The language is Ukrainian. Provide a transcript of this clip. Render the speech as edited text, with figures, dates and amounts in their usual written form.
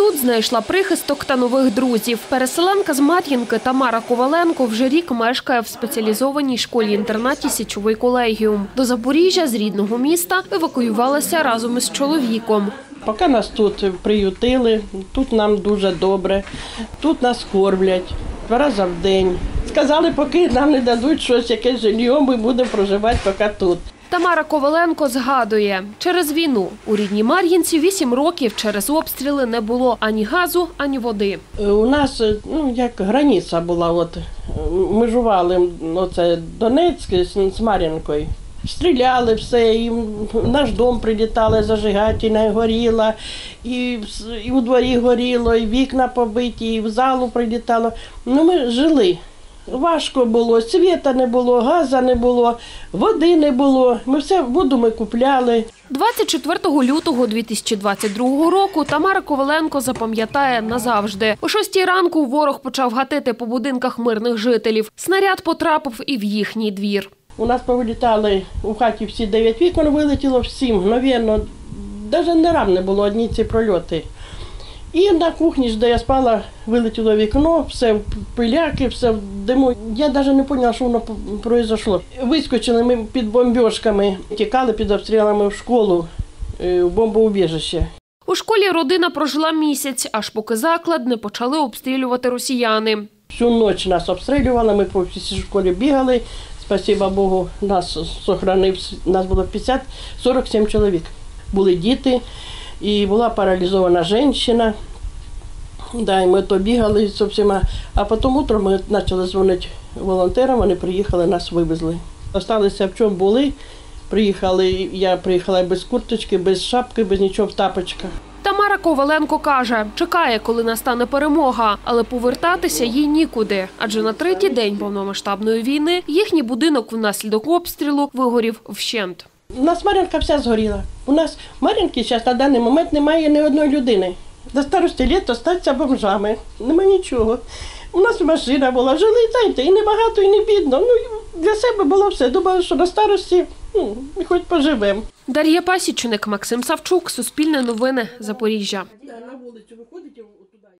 тут знайшла прихисток та нових друзів. Переселенка з Мар'їнки Тамара Коваленко вже рік мешкає в спеціалізованій школі-інтернаті «Січовий колегіум». До Запоріжжя з рідного міста евакуювалася разом із чоловіком. Поки нас тут приютили, тут нам дуже добре, тут нас кормлять 2 рази в день. Сказали, поки нам не дадуть щось, якесь житло, ми будемо проживати поки тут. Тамара Коваленко згадує, через війну у рідній Мар'їнці 8 років через обстріли не було ані газу, ані води. У нас як границя була, межували Донецьк з Мар'їнкою. Стріляли все, і в наш дом прилітали, зажигательна горіла, і у дворі горіло, і вікна побиті, і в залу прилітало. Ми жили. Важко було, світа не було, газу не було, води не було. Воду ми купляли. 24 лютого 2022 року Тамара Коваленко запам'ятає назавжди. О 6 ранку ворог почав гатити по будинках мирних жителів. Снаряд потрапив і в їхній двір. У нас повилітали у хаті всі 9 вікон, вилетіло всім, мгновенно. Навіть не рам не було, одні ці прольоти. І на кухні, де я спала, вилетіло вікно, все в пиляки, все в диму. Я навіть не зрозуміла, що воно пройшло. Вискочили ми під бомбіжками, тікали під обстрілами в школу, в бомбоубіжище. У школі родина прожила місяць, аж поки заклад не почали обстрілювати росіяни. Всю ніч нас обстрілювали, ми по всій школі бігали. Спасибо Богу, нас сохранив, нас було 47 чоловік. Були діти. І була паралізована жінка, і ми то бігали з всіма. А потім утром ми почали дзвонити волонтерам, вони приїхали, нас вивезли. Залишилися в чому були, я приїхала без курточки, без шапки, без нічого, в тапочках. Тамара Коваленко каже, чекає, коли настане перемога, але повертатися їй нікуди. Адже на 3-й день повномасштабної війни їхній будинок внаслідок обстрілу вигорів вщент. У нас Мар'їнка вся згоріла. У нас в Мар'їнці зараз на даний момент немає ні одної людини. До старості літ остаться бомжами. Нема нічого. У нас машина була, жили, знаєте, і не багато, і не бідно. Для себе було все. Думали, що на старості хоч поживемо. Дар'я Пасічник, Максим Савчук, Суспільне новини, Запоріжжя. На вулицю виходить.